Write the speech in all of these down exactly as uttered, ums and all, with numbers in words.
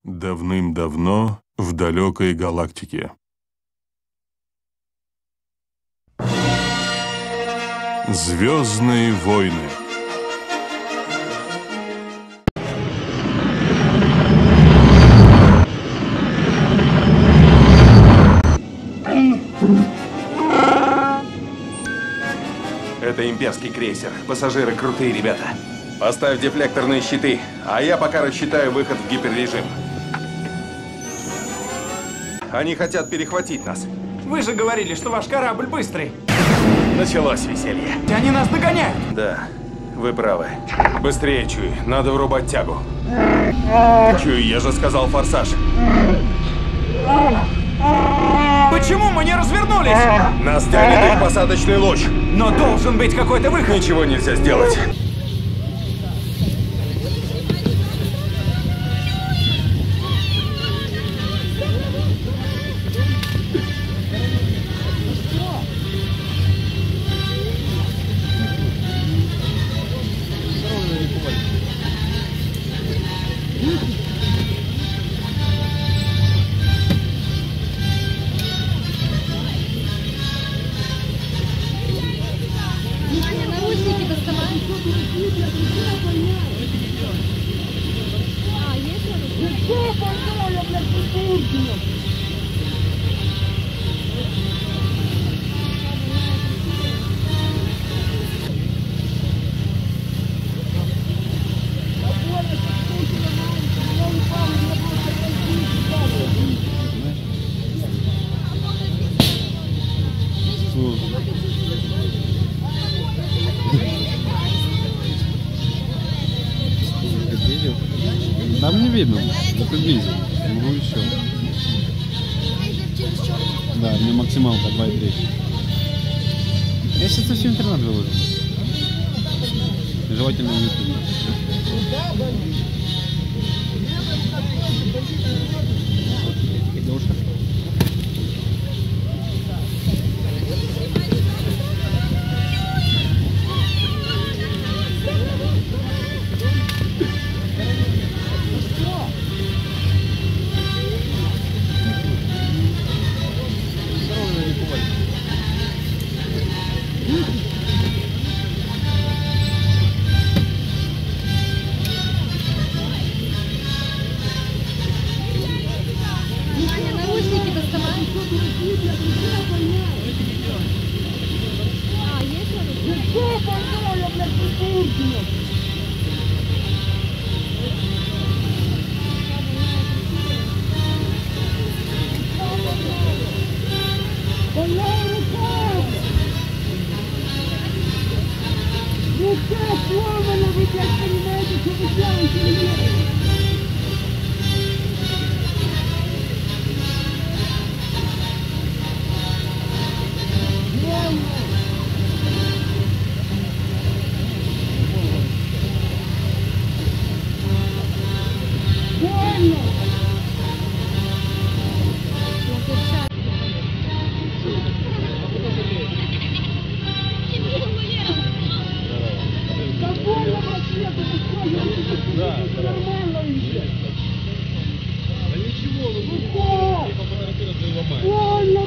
Давным-давно в далекой галактике. Звездные войны. Это имперский крейсер. Пассажиры крутые ребята. Поставь дефлекторные щиты, а я пока рассчитаю выход в гиперрежим. Они хотят перехватить нас. Вы же говорили, что ваш корабль быстрый. Началось веселье. Они нас догоняют. Да, вы правы. Быстрее, Чуй, надо врубать тягу. Чуй, я же сказал форсаж. Почему мы не развернулись? Нас тянет их посадочный луч. Но должен быть какой-то выход. Ничего нельзя сделать. Там не видно, но приблизил. Могу еще. Да, мне максималка два и три. Я сейчас все в интернет выложу. Желательно в YouTube.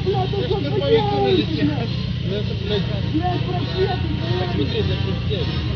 Блядь, просветы, блядь!